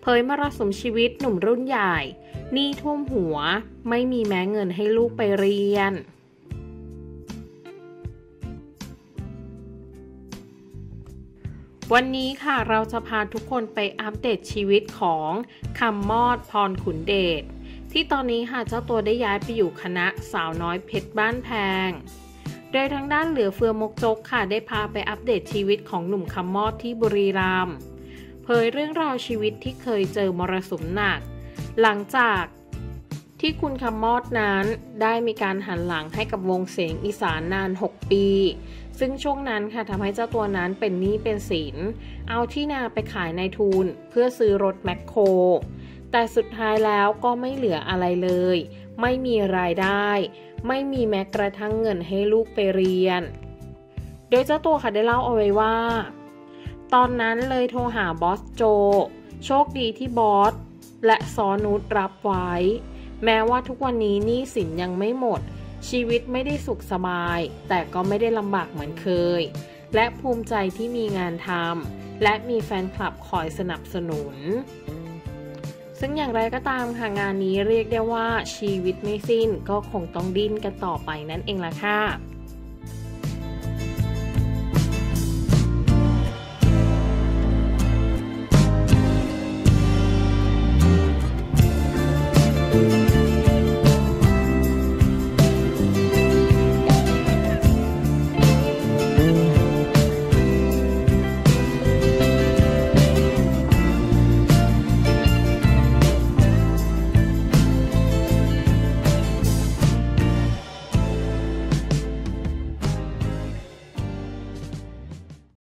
ยมรสุมชีวิตหนุ่มรุ่นใหญ่หนี้ท่วมหัวไม่มีแม้เงินให้ลูกไปเรียนวันนี้ค่ะเราจะพาทุกคนไปอัปเดตชีวิตของคำมอดพรขุนเดชที่ตอนนี้ค่ะเจ้าตัวได้ย้ายไปอยู่คณะสาวน้อยเพชรบ้านแพงโดยทางด้านเหลือเฟือมกจกค่ะได้พาไปอัปเดตชีวิตของหนุ่มคำมอดที่บุรีรัมย์เผยเรื่องราวชีวิตที่เคยเจอมรสุมหนักหลังจากที่คุณคำมอดนั้นได้มีการหันหลังให้กับวงเสียงอีสานนาน6 ปีซึ่งช่วงนั้นค่ะทำให้เจ้าตัวนั้นเป็นหนี้เป็นสินเอาที่นาไปขายในทุนเพื่อซื้อรถแมคโครแต่สุดท้ายแล้วก็ไม่เหลืออะไรเลยไม่มีรายได้ไม่มีแม้กระทั่งเงินให้ลูกไปเรียนโดยเจ้าตัวค่ะได้เล่าเอาไว้ว่าตอนนั้นเลยโทรหาบอสโจโชคดีที่บอสและซอนุชรับไว้แม้ว่าทุกวันนี้หนี้สินยังไม่หมดชีวิตไม่ได้สุขสบายแต่ก็ไม่ได้ลำบากเหมือนเคยและภูมิใจที่มีงานทำและมีแฟนคลับคอยสนับสนุนซึ่งอย่างไรก็ตามค่ะงานนี้เรียกได้ว่าชีวิตไม่สิ้นก็คงต้องดิ้นกันต่อไปนั่นเองล่ะค่ะ